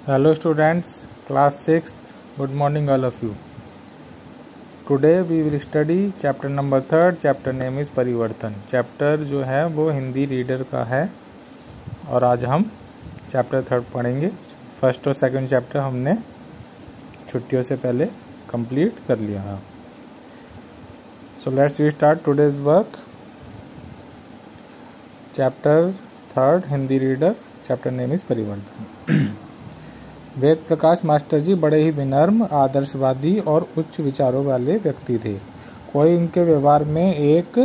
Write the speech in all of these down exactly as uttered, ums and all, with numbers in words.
Hello students, class sixth. Good morning all of you. Today we will study chapter number third. Chapter name is परिवर्तन. Chapter जो है वो Hindi reader का है और आज हम chapter थर्ड पढ़ेंगे. फर्स्ट और सेकंड चैप्टर हमने छुट्टियों से पहले कंप्लीट कर लिया है. So let's we start today's work. Chapter third Hindi reader. Chapter name is परिवर्तन. वेद प्रकाश मास्टर जी बड़े ही विनम्र, आदर्शवादी और उच्च विचारों वाले व्यक्ति थे. कोई उनके व्यवहार में एक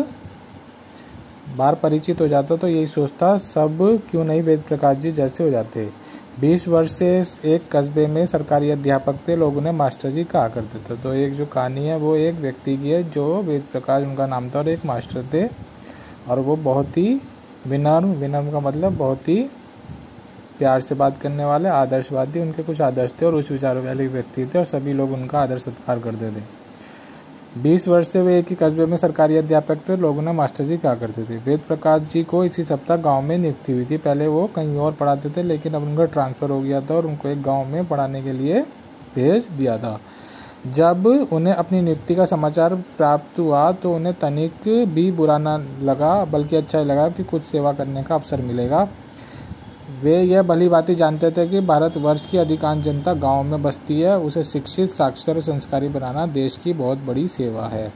बार परिचित हो जाता तो यही सोचता सब क्यों नहीं वेद प्रकाश जी जैसे हो जाते. बीस वर्ष से एक कस्बे में सरकारी अध्यापक थे. लोग उन्हें मास्टर जी कहा करते थे. तो एक जो कहानी है वो एक व्यक्ति की है जो वेद प्रकाश उनका नाम था और एक मास्टर थे और वो बहुत ही विनम्र, विनम्र का मतलब बहुत ही प्यार से बात करने वाले, आदर्शवादी, उनके कुछ आदर्श थे और उच्च विचारों वाले व्यक्ति थे और सभी लोग उनका आदर सत्कार करते थे. बीस वर्ष से वे एक ही कस्बे में सरकारी अध्यापक थे. लोग उन्हें मास्टर जी कहा करते थे. वेद प्रकाश जी को इसी सप्ताह गांव में नियुक्ति हुई थी. पहले वो कहीं और पढ़ाते थे लेकिन अब उनका ट्रांसफ़र हो गया था और उनको एक गाँव में पढ़ाने के लिए भेज दिया था. जब उन्हें अपनी नियुक्ति का समाचार प्राप्त हुआ तो उन्हें तनिक भी बुरा न लगा, बल्कि अच्छा ही लगा कि कुछ सेवा करने का अवसर मिलेगा. वे यह भली भांति जानते थे कि भारतवर्ष की अधिकांश जनता गांव में बसती है. उसे शिक्षित, साक्षर और संस्कारी बनाना देश की बहुत बड़ी सेवा है.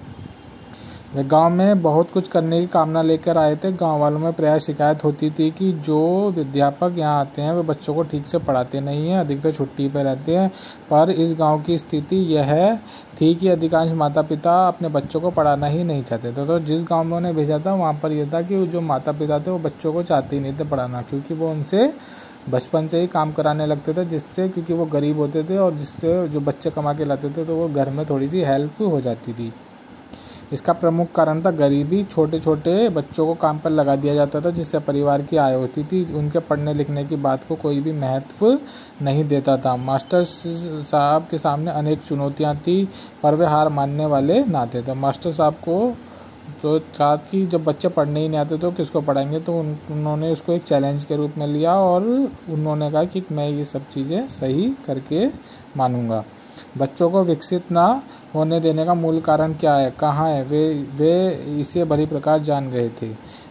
वे गांव में बहुत कुछ करने की कामना लेकर आए थे. गांव वालों में प्रायः शिकायत होती थी कि जो अध्यापक यहाँ आते हैं वे बच्चों को ठीक से पढ़ाते नहीं हैं, अधिकतर छुट्टी पर रहते हैं. पर इस गांव की स्थिति यह थी कि अधिकांश माता पिता अपने बच्चों को पढ़ाना ही नहीं चाहते थे. तो जिस गांव में उन्हें भेजा था वहाँ पर यह था कि जो माता पिता थे वो बच्चों को चाहते ही नहीं थे पढ़ाना, क्योंकि वो उनसे बचपन से ही काम कराने लगते थे, जिससे क्योंकि वो गरीब होते थे और जिससे जो बच्चे कमा के लाते थे तो वो घर में थोड़ी सी हेल्प हो जाती थी. इसका प्रमुख कारण था गरीबी. छोटे छोटे बच्चों को काम पर लगा दिया जाता था जिससे परिवार की आय होती थी. उनके पढ़ने लिखने की बात को कोई भी महत्व नहीं देता था. मास्टर साहब के सामने अनेक चुनौतियां थी पर वे हार मानने वाले ना थे. तो मास्टर साहब को जो था कि जब बच्चे पढ़ने ही नहीं आते तो किसको पढ़ाएंगे, तो उन, उन्होंने उसको एक चैलेंज के रूप में लिया और उन्होंने कहा कि मैं ये सब चीज़ें सही करके मानूंगा. बच्चों को विकसित ना होने देने का मूल कारण क्या है, कहाँ है, वे वे इसे भली प्रकार जान गए थे.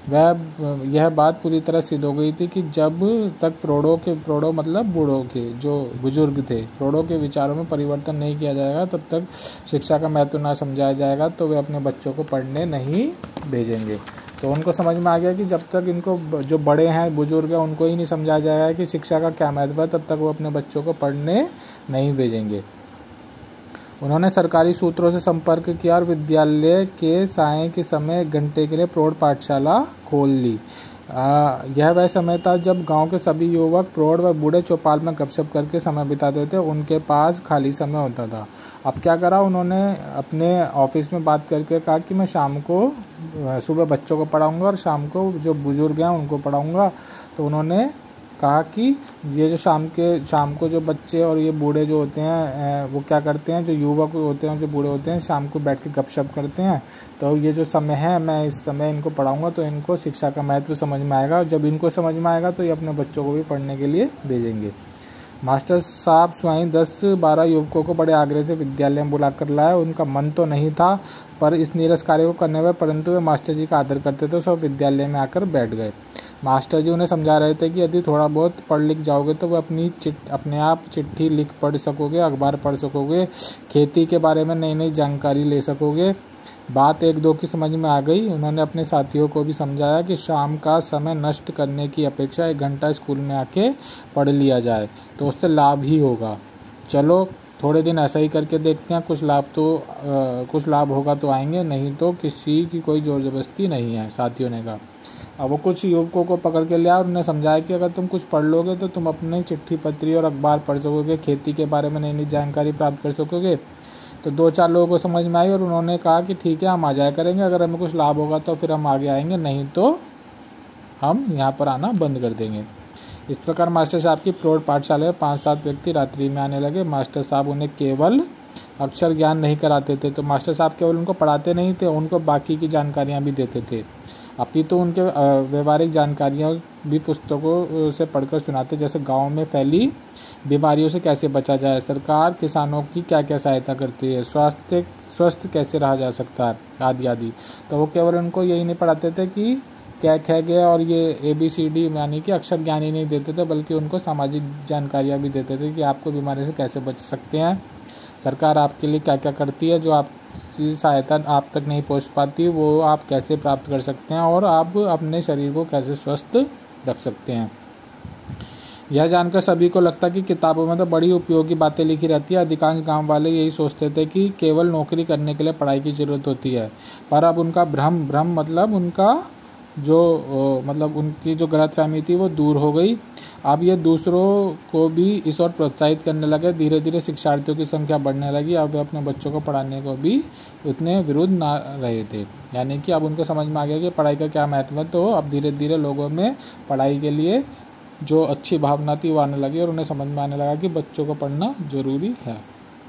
वह यह बात पूरी तरह सिद्ध हो गई थी कि जब तक प्रौढ़ों के प्रौढ़ों मतलब बूढ़ों के जो बुजुर्ग थे, प्रौढ़ों के विचारों में परिवर्तन नहीं किया जाएगा तब तक शिक्षा का महत्व ना समझाया जाएगा तो वे अपने बच्चों को पढ़ने नहीं भेजेंगे. तो उनको समझ में आ गया कि जब तक इनको जो बड़े हैं, बुजुर्ग हैं, उनको ही नहीं समझाया जाएगा कि शिक्षा का क्या महत्व है, तब तक वो अपने बच्चों को पढ़ने नहीं भेजेंगे. उन्होंने सरकारी सूत्रों से संपर्क किया और विद्यालय के साय के समय एक घंटे के लिए प्रौढ़ पाठशाला खोल ली. आ, यह वह समय था जब गांव के सभी युवक, प्रौढ़ व बूढ़े चौपाल में गपशप करके समय बिताते थे. उनके पास खाली समय होता था. अब क्या करा उन्होंने, अपने ऑफिस में बात करके कहा कि मैं शाम को सुबह बच्चों को पढ़ाऊँगा और शाम को जो बुजुर्ग हैं उनको पढ़ाऊँगा. तो उन्होंने कहा कि ये जो शाम के शाम को जो बच्चे और ये बूढ़े जो होते हैं वो क्या करते हैं, जो युवक होते हैं, जो बूढ़े होते हैं, शाम को बैठ के गपशप करते हैं. तो ये जो समय है मैं इस समय इनको पढ़ाऊंगा तो इनको शिक्षा का महत्व समझ में आएगा. जब इनको समझ में आएगा तो ये अपने बच्चों को भी पढ़ने के लिए भेजेंगे. मास्टर साहब स्वयं दस बारह युवकों को बड़े आग्रह से विद्यालय में बुलाकर लाए. उनका मन तो नहीं था पर इस नीरस कार्य को करने में, परंतु वे मास्टर जी का आदर करते थे. सब विद्यालय में आकर बैठ गए. मास्टर जी उन्हें समझा रहे थे कि यदि थोड़ा बहुत पढ़ लिख जाओगे तो वह अपनी चिट अपने आप चिट्ठी लिख पढ़ सकोगे, अखबार पढ़ सकोगे, खेती के बारे में नई नई जानकारी ले सकोगे. बात एक दो की समझ में आ गई. उन्होंने अपने साथियों को भी समझाया कि शाम का समय नष्ट करने की अपेक्षा एक घंटा स्कूल में आके पढ़ लिया जाए तो उससे लाभ ही होगा. चलो थोड़े दिन ऐसा ही करके देखते हैं, कुछ लाभ तो आ, कुछ लाभ होगा तो आएंगे, नहीं तो किसी की कोई जोर जबरदस्ती नहीं है, साथियों ने कहा. अब वो कुछ युवकों को पकड़ के लिया और उन्हें समझाया कि अगर तुम कुछ पढ़ लोगे तो तुम अपनी चिट्ठी पत्री और अखबार पढ़ सकोगे, खेती के बारे में नई नई जानकारी प्राप्त कर सकोगे. तो दो चार लोगों को समझ में आई और उन्होंने कहा कि ठीक है हम आ जाया करेंगे, अगर हमें कुछ लाभ होगा तो फिर हम आगे आएंगे, नहीं तो हम यहाँ पर आना बंद कर देंगे. इस प्रकार मास्टर साहब की प्रौढ़ पाठशाला में पाँच सात व्यक्ति रात्रि में आने लगे. मास्टर साहब उन्हें केवल अक्षर ज्ञान नहीं कराते थे, तो मास्टर साहब केवल उनको पढ़ाते नहीं थे, उनको बाकी की जानकारियाँ भी देते थे. अपितु तो उनके व्यवहारिक जानकारियाँ भी पुस्तकों से पढ़कर सुनाते, जैसे गाँव में फैली बीमारियों से कैसे बचा जाए, सरकार किसानों की क्या क्या सहायता करती है, स्वास्थ्य स्वस्थ कैसे रहा जा सकता है, आदि आदि। तो वो केवल उनको यही नहीं पढ़ाते थे कि क्या ख ग और ये ए बी सी डी यानी कि अक्षर ज्ञान ही नहीं देते थे, बल्कि उनको सामाजिक जानकारियाँ भी देते थे कि आपको बीमारी से कैसे बच सकते हैं, सरकार आपके लिए क्या क्या करती है, जो आपकी सहायता आप तक नहीं पहुंच पाती वो आप कैसे प्राप्त कर सकते हैं, और आप अपने शरीर को कैसे स्वस्थ रख सकते हैं। यह जानकर सभी को लगता कि किताबों में तो बड़ी उपयोगी बातें लिखी रहती है। अधिकांश गांव वाले यही सोचते थे कि केवल नौकरी करने के लिए पढ़ाई की ज़रूरत होती है, पर अब उनका भ्रम भ्रम मतलब उनका जो मतलब उनकी जो गलतफहमी थी वो दूर हो गई। अब ये दूसरों को भी इस ओर प्रोत्साहित करने लगे। धीरे धीरे शिक्षार्थियों की संख्या बढ़ने लगी। अब वे अपने बच्चों को पढ़ाने को भी उतने विरुद्ध ना रहे थे, यानी कि अब उनको समझ में आ गया कि पढ़ाई का क्या महत्व है। तो अब धीरे धीरे लोगों में पढ़ाई के लिए जो अच्छी भावना थी वो आने लगी और उन्हें समझ में आने लगा कि बच्चों को पढ़ना ज़रूरी है।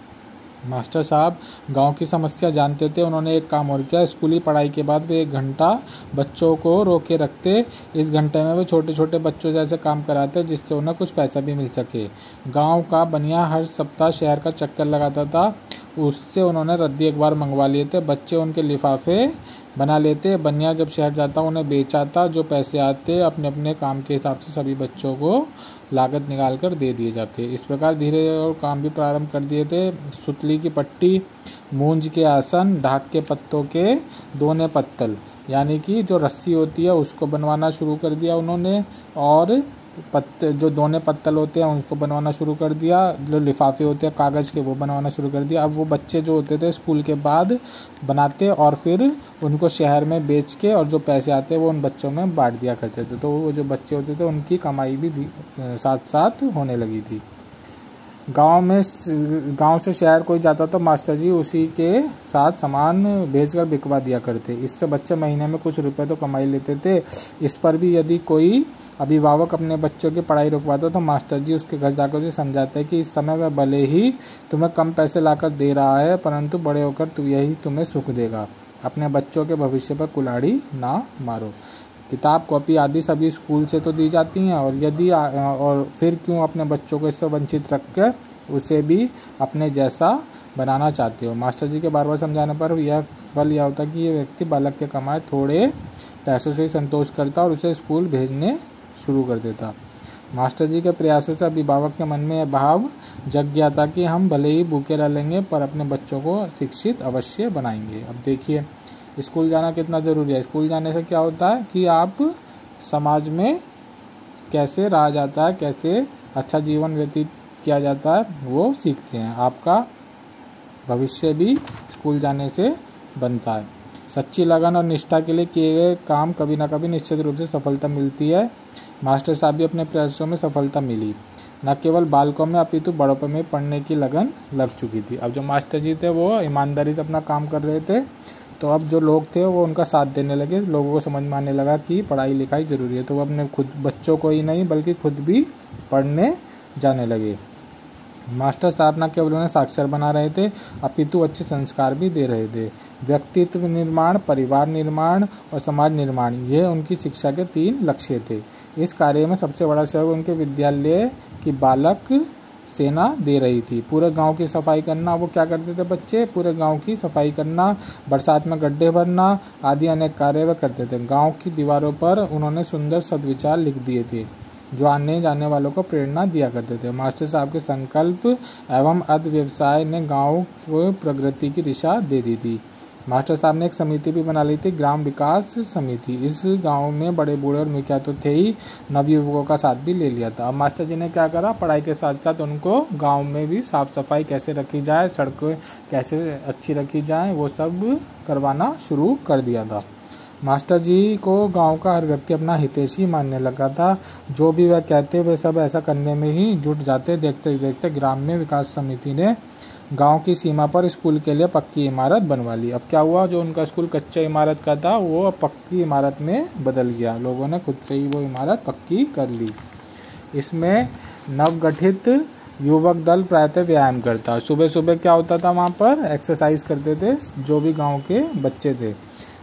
मास्टर साहब गांव की समस्या जानते थे। उन्होंने एक काम और किया, स्कूली पढ़ाई के बाद वे एक घंटा बच्चों को रोके रखते। इस घंटे में वे छोटे छोटे बच्चों जैसे काम कराते जिससे उन्हें कुछ पैसा भी मिल सके। गांव का बनिया हर सप्ताह शहर का चक्कर लगाता था। उससे उन्होंने रद्दी अखबार मंगवा लिए थे। बच्चे उनके लिफाफे बना लेते। बनिया जब शहर जाता उन्हें बेचाता। जो पैसे आते अपने अपने काम के हिसाब से सभी बच्चों को लागत निकाल कर दे दिए जाते। इस प्रकार धीरे और काम भी प्रारंभ कर दिए थे। सुतली की पट्टी, मूंज के आसन, ढाक के पत्तों के दोने पत्तल यानी कि जो रस्सी होती है उसको बनवाना शुरू कर दिया उन्होंने, और पत्ते जो दोने पत्तल होते हैं उसको बनवाना शुरू कर दिया। जो लिफाफे होते हैं कागज़ के वो बनवाना शुरू कर दिया। अब वो बच्चे जो होते थे स्कूल के बाद बनाते और फिर उनको शहर में बेच के और जो पैसे आते वो उन बच्चों में बांट दिया करते थे। तो वो जो बच्चे होते थे उनकी कमाई भी साथ साथ होने लगी थी। गांव में गांव से शहर कोई जाता तो मास्टर जी उसी के साथ सामान भेजकर बिकवा दिया करते। इससे बच्चे महीने में कुछ रुपए तो कमाई लेते थे। इस पर भी यदि कोई अभिभावक अपने बच्चों की पढ़ाई रुकवाता तो मास्टर जी उसके घर जाकर उसे समझाते कि इस समय वह भले ही तुम्हें कम पैसे लाकर दे रहा है, परंतु बड़े होकर तू यही तुम्हें सुख देगा। अपने बच्चों के भविष्य पर कुल्हाड़ी ना मारो। किताब कॉपी आदि सभी स्कूल से तो दी जाती हैं, और यदि और फिर क्यों अपने बच्चों को इससे वंचित रखकर उसे भी अपने जैसा बनाना चाहते हो। मास्टर जी के बार बार समझाने पर यह फल यह होता कि ये व्यक्ति बालक के कमाए थोड़े पैसों से ही संतोष करता और उसे स्कूल भेजने शुरू कर देता। मास्टर जी के प्रयासों से अभिभावक के मन में यह भाव जग गया था कि हम भले ही भूखे रह लेंगे पर अपने बच्चों को शिक्षित अवश्य बनाएंगे। अब देखिए स्कूल जाना कितना ज़रूरी है। स्कूल जाने से क्या होता है कि आप समाज में कैसे रहा जाता है, कैसे अच्छा जीवन व्यतीत किया जाता है वो सीखते हैं। आपका भविष्य भी स्कूल जाने से बनता है। सच्ची लगन और निष्ठा के लिए किए गए काम कभी ना कभी निश्चित रूप से सफलता मिलती है। मास्टर साहब भी अपने प्रयासों में सफलता मिली। न केवल बालकों में अपितु बड़ों में पढ़ने की लगन लग चुकी थी। अब जो मास्टर जी थे वो ईमानदारी से अपना काम कर रहे थे, तो अब जो लोग थे वो उनका साथ देने लगे। लोगों को समझ में आने लगा कि पढ़ाई लिखाई ज़रूरी है, तो वो अपने खुद बच्चों को ही नहीं बल्कि खुद भी पढ़ने जाने लगे। मास्टर साहब न केवल उन्हें साक्षर बना रहे थे अपितु अच्छे संस्कार भी दे रहे थे। व्यक्तित्व निर्माण, परिवार निर्माण और समाज निर्माण, यह उनकी शिक्षा के तीन लक्ष्य थे। इस कार्य में सबसे बड़ा सहयोग उनके विद्यालय की बालक सेना दे रही थी। पूरे गांव की सफाई करना, वो क्या करते थे बच्चे, पूरे गांव की सफाई करना, बरसात में गड्ढे भरना आदि अनेक कार्य वे करते थे। गांव की दीवारों पर उन्होंने सुंदर सद्विचार लिख दिए थे जो आने जाने वालों को प्रेरणा दिया करते थे। मास्टर साहब के संकल्प एवं अर्ध व्यवसाय ने गांव को प्रगति की दिशा दे दी थी। मास्टर साहब ने एक समिति भी बना ली थी, ग्राम विकास समिति। इस गांव में बड़े बूढ़े और मुखिया तो थे ही, नवयुवकों का साथ भी ले लिया था। अब मास्टर जी ने क्या करा, पढ़ाई के साथ साथ उनको गांव में भी साफ सफाई कैसे रखी जाए, सड़कें कैसे अच्छी रखी जाए, वो सब करवाना शुरू कर दिया था। मास्टर जी को गांव का हर व्यक्ति अपना हितैषी मानने लगा था। जो भी वह कहते वे सब ऐसा करने में ही जुट जाते। देखते देखते ग्राम में विकास समिति ने गांव की सीमा पर स्कूल के लिए पक्की इमारत बनवा ली। अब क्या हुआ, जो उनका स्कूल कच्चा इमारत का था वो पक्की इमारत में बदल गया। लोगों ने खुद से ही वो इमारत पक्की कर ली। इसमें नवगठित युवक दल प्रायतः व्यायाम करता। सुबह सुबह क्या होता था, वहाँ पर एक्सरसाइज करते थे जो भी गाँव के बच्चे थे।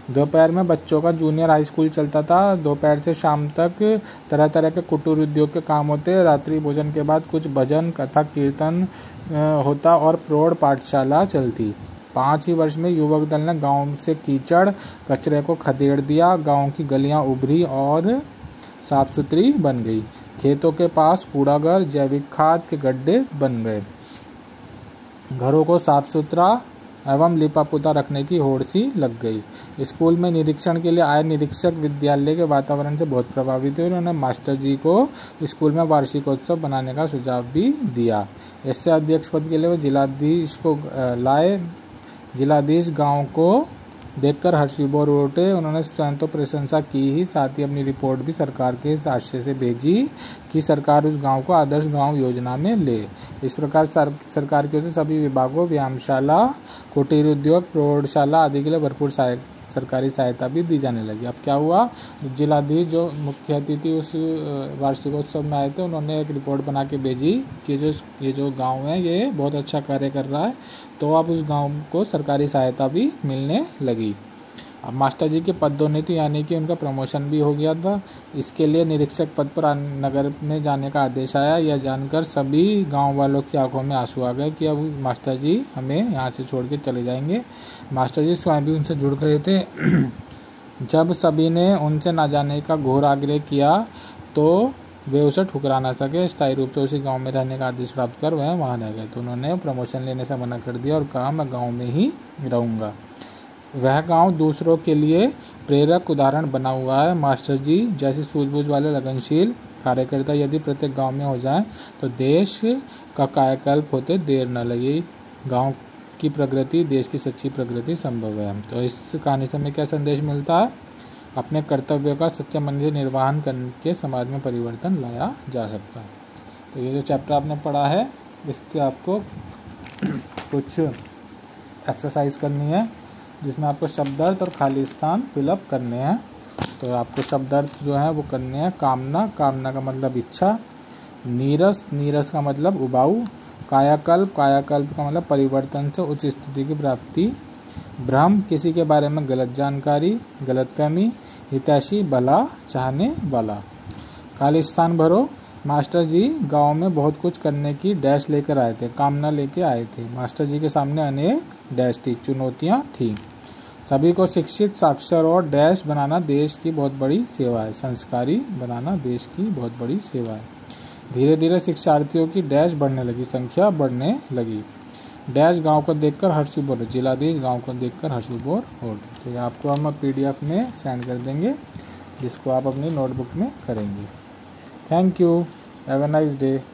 दोपहर में बच्चों का जूनियर हाई स्कूल चलता था। दोपहर से शाम तक तरह तरह के कुटीर उद्योग के काम होते। रात्रि भोजन के बाद कुछ भजन, कथा, कीर्तन होता और प्रौढ़ पाठशाला चलती। पाँच ही वर्ष में युवक दल ने गांव से कीचड़ कचरे को खदेड़ दिया। गांव की गलियां उभरी और साफ सुथरी बन गई। खेतों के पास कूड़ाघर, जैविक खाद के गड्ढे बन गए। घरों को साफ सुथरा एवं लिपा पुता रखने की होड़ सी लग गई। स्कूल में निरीक्षण के लिए आए निरीक्षक विद्यालय के वातावरण से बहुत प्रभावित हुए। उन्होंने मास्टर जी को स्कूल में वार्षिकोत्सव बनाने का सुझाव भी दिया। इससे अध्यक्ष पद के लिए वे जिलाधीश को लाए। जिलाधीश गांव को देखकर हर्षविभोर उठे। उन्होंने स्वयं तो प्रशंसा की ही, साथ ही अपनी रिपोर्ट भी सरकार के आशय से भेजी कि सरकार उस गांव को आदर्श गांव योजना में ले। इस प्रकार सर, सरकार की ओर से सभी विभागों, व्यायामशाला, कुटीर उद्योग, प्रौढ़शाला आदि के लिए भरपूर सरकारी सहायता भी दी जाने लगी। अब क्या हुआ, जिलाधीश जो मुख्य अतिथि उस वार्षिकोत्सव में आए थे, उन्होंने एक रिपोर्ट बना के भेजी कि जो ये जो गांव है ये बहुत अच्छा कार्य कर रहा है, तो अब उस गांव को सरकारी सहायता भी मिलने लगी। अब मास्टर जी के पदोन्नति यानी कि उनका प्रमोशन भी हो गया था। इसके लिए निरीक्षक पद पर नगर में जाने का आदेश आया। यह जानकर सभी गांव वालों की आंखों में आंसू आ गए कि अब मास्टर जी हमें यहाँ से छोड़ के चले जाएंगे। मास्टर जी स्वयं भी उनसे जुड़ गए थे। जब सभी ने उनसे ना जाने का घोर आग्रह किया तो वे उसे ठुकरा ना सके। स्थायी रूप से उसी गांव में रहने का आदेश प्राप्त कर वह वहाँ रह गए। तो उन्होंने प्रमोशन लेने से मना कर दिया और कहा मैं गाँव में ही रहूँगा। वह गांव दूसरों के लिए प्रेरक उदाहरण बना हुआ है। मास्टर जी जैसे सूझबूझ वाले लगनशील कार्यकर्ता यदि प्रत्येक गांव में हो जाएं तो देश का कायाकल्प होते देर न लगे। गांव की प्रगति देश की सच्ची प्रगति संभव है। तो इस कहानी से हमें क्या संदेश मिलता है, अपने कर्तव्यों का सच्चे मन से निर्वहन करके समाज में परिवर्तन लाया जा सकता है। तो ये जो चैप्टर आपने पढ़ा है इसके आपको कुछ एक्सरसाइज करनी है जिसमें आपको शब्द अर्थ और खाली स्थान फिलअप करने हैं। तो आपको शब्द अर्थ जो है वो करने हैं। कामना, कामना का मतलब इच्छा। नीरस, नीरस का मतलब उबाऊ। कायाकल्प, कायाकल्प का मतलब परिवर्तन से उच्च स्थिति की प्राप्ति। भ्रम, किसी के बारे में गलत जानकारी, गलतफहमी। हितैषी, भला चाहने वाला। खाली स्थान भरो। मास्टर जी गांव में बहुत कुछ करने की डैश लेकर आए थे, कामना लेके आए थे। मास्टर जी के सामने अनेक डैश थी, चुनौतियां थी। सभी को शिक्षित, साक्षर और डैश बनाना देश की बहुत बड़ी सेवा है। संस्कारी बनाना देश की बहुत बड़ी सेवा है। धीरे धीरे शिक्षार्थियों की डैश बढ़ने लगी, संख्या बढ़ने लगी। डैश गांव को देखकर हर्षविभोर, जिलाधीश गांव को देखकर हर्षविभोर हो। तो ये आपको हम पीडीएफ में सेंड कर देंगे जिसको आप अपनी नोटबुक में करेंगे। Thank you, have a nice day.